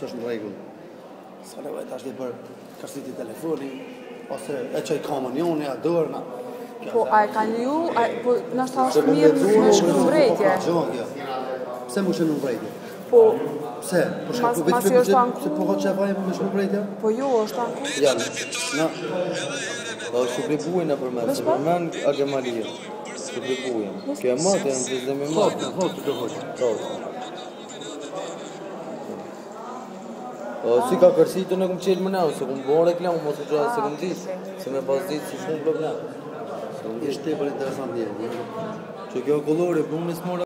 s'është në rregull. Sa nevojë tash për kastiti telefoni ose e çoj komunioni a dorë. Po a e kanë ju, po nështë është mirë me shku në vrejtje. Pse më shku në vrejtje? Po, pse? Po shka po masi është anku... Se po që e vajmë me shku në vrejtje? Po ju është anku? Ja, po shku pribujnë për me, se për men a gemalia. Shku pribujnë. Kjo e matë, e në vizde me matë. Si ka kërsitu në këmë qelë më neu, se këmë bërë reklamu, mos u gjahë se këmë ditë, se me pas ditë si shumë problem. Ishte për interesant njërë. Që kjo kolore, për më në smora